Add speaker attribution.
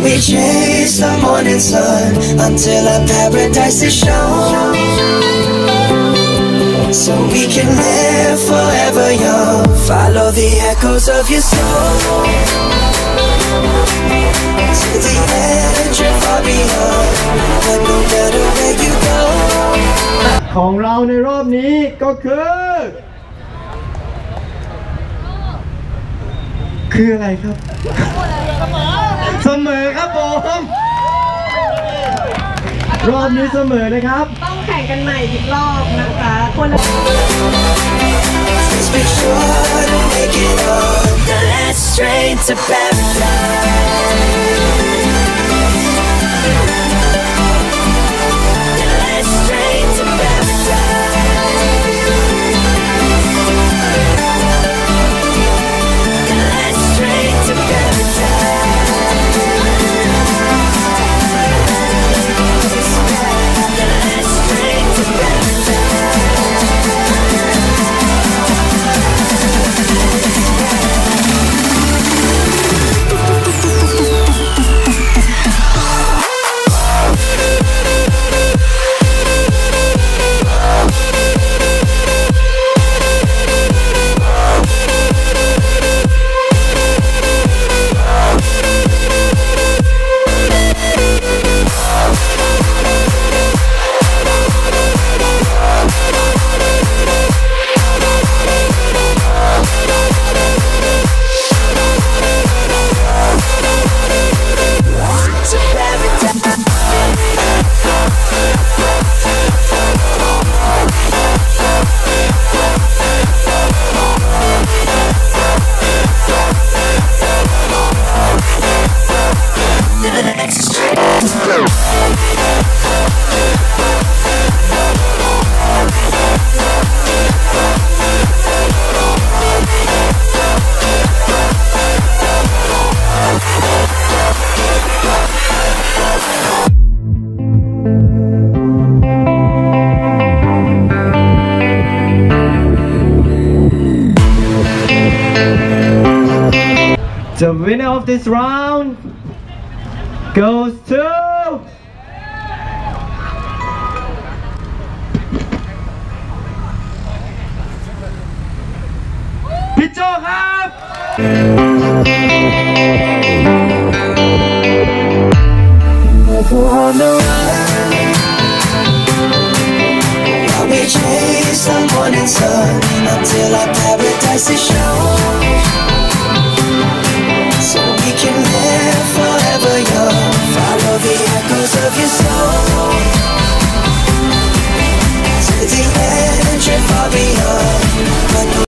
Speaker 1: We chase the morning sun until our paradise is shown, so we can live forever young. Follow the echoes of your soul to the edge of far beyond, but no matter where you go
Speaker 2: ของเราในรอบนี้ก็คืออะไรครับเสมอครับผมรอบนี้เสมอนะครับ
Speaker 3: ต้องแข่งกันใหม่อีกรอบนะคะคนละ
Speaker 1: Let's be sure to make it on the last train to paradise. The last train to paradise. The last train to paradise. The last train to
Speaker 2: The winner of this round goes to พี่โจครับ
Speaker 1: on the run, while we chase the morning sun until our paradise is shown.